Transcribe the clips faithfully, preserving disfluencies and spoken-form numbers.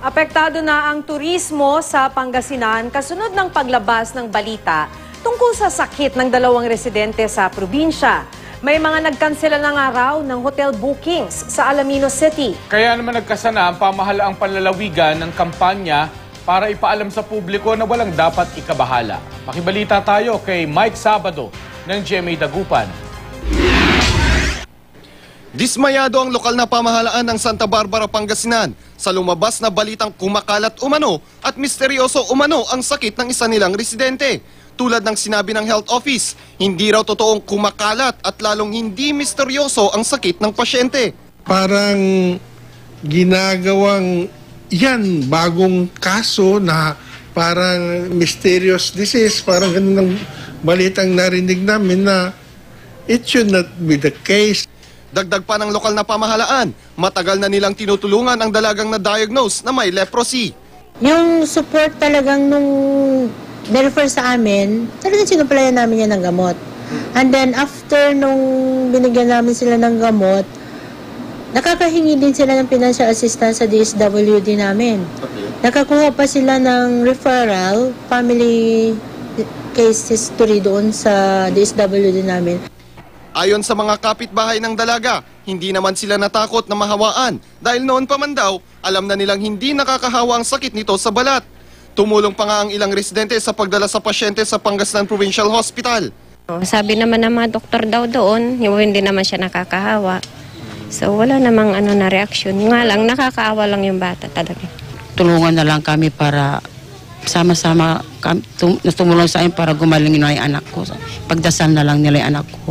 Apektado na ang turismo sa Pangasinan kasunod ng paglabas ng balita tungkol sa sakit ng dalawang residente sa probinsya. May mga nagkansela ng araw ng hotel bookings sa Alaminos City. Kaya naman nagkasana ang pamahalaang panlalawigan ng kampanya para ipaalam sa publiko na walang dapat ikabahala. Makibalita tayo kay Mike Sabado ng G M A Dagupan. Dismayado ang lokal na pamahalaan ng Santa Barbara, Pangasinan sa lumabas na balitang kumakalat umano at misteryoso umano ang sakit ng isa nilang residente. Tulad ng sinabi ng health office, hindi raw totoong kumakalat at lalong hindi misteryoso ang sakit ng pasyente. Parang ginagawang yan, bagong kaso na parang mysterious disease, parang ganun ang balitang narinig namin na it should not be the case. Dagdag pa ng lokal na pamahalaan, matagal na nilang tinutulungan ang dalagang na-diagnose na may leprosy. Yung support talagang nung nirefer sa amin, talagang sinuplayan namin yan ng gamot. And then after nung binigyan namin sila ng gamot, nakakahingi din sila ng financial assistance sa D S W D namin. Nakakuha pa sila ng referral, family case history doon sa D S W D namin. Ayon sa mga kapitbahay ng dalaga, hindi naman sila natakot na mahawaan dahil noon pa man daw, alam na nilang hindi nakakahawa ang sakit nito sa balat. Tumulong pa nga ang ilang residente sa pagdala sa pasyente sa Pangasinan Provincial Hospital. Sabi naman ng mga doktor daw doon, yung hindi naman siya nakakahawa. So wala namang ano na reaksyon. Yung nga lang, nakakaawa lang yung bata talaga. Tulungan na lang kami para sama-sama tum tumulong sa akin para gumaling yung anak ko. Pagdasal na lang nila yung anak ko.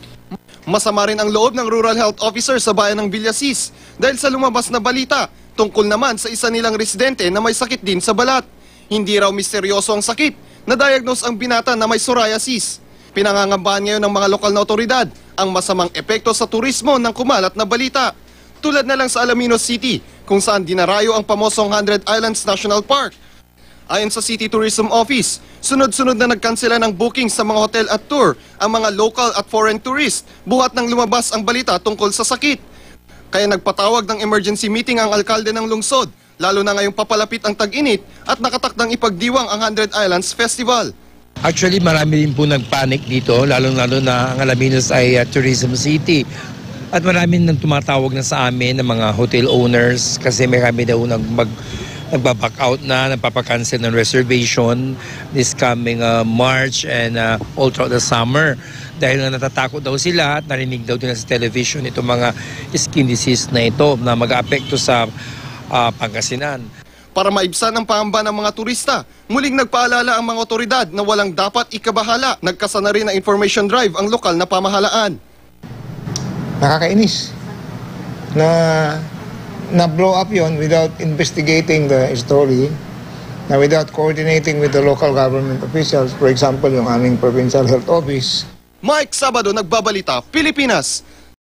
Masama rin ang loob ng Rural Health Officer sa bayan ng Villasis dahil sa lumabas na balita tungkol naman sa isa nilang residente na may sakit din sa balat. Hindi raw misteryoso ang sakit, na-diagnose ang binata na may psoriasis. Pinangangambahan ngayon ng mga lokal na otoridad ang masamang epekto sa turismo ng kumalat na balita. Tulad na lang sa Alaminos City kung saan dinarayo ang pamosong Hundred Islands National Park. Ayon sa City Tourism Office, sunod-sunod na nagkansela ng booking sa mga hotel at tour ang mga local at foreign tourists buhat nang lumabas ang balita tungkol sa sakit. Kaya nagpatawag ng emergency meeting ang alkalde ng lungsod, lalo na ngayong papalapit ang tag-init at nakatakdang ipagdiwang ang Hundred Islands Festival. Actually, marami rin po nagpanik dito, lalong-lalo na ang Alaminos ay uh, tourism city. At marami nang tumatawag na sa amin ng mga hotel owners kasi may kami daw nag mag nagbaback out na, nagpapakancel ng reservation this coming uh, March and uh, all throughout the summer. Dahil na natatakot daw sila at narinig daw din sa television itong mga skin disease na ito na mag-aapekto sa uh, Pangasinan. Para maibsan ang pangamba ng mga turista, muling nagpaalala ang mga otoridad na walang dapat ikabahala. Nagkasana rin ng information drive ang lokal na pamahalaan. Nakakainis na na-blow up yon without investigating the story, na without coordinating with the local government officials, for example, yung aming Provincial Health Office. Mike Sabado, Nagbabalita, Pilipinas.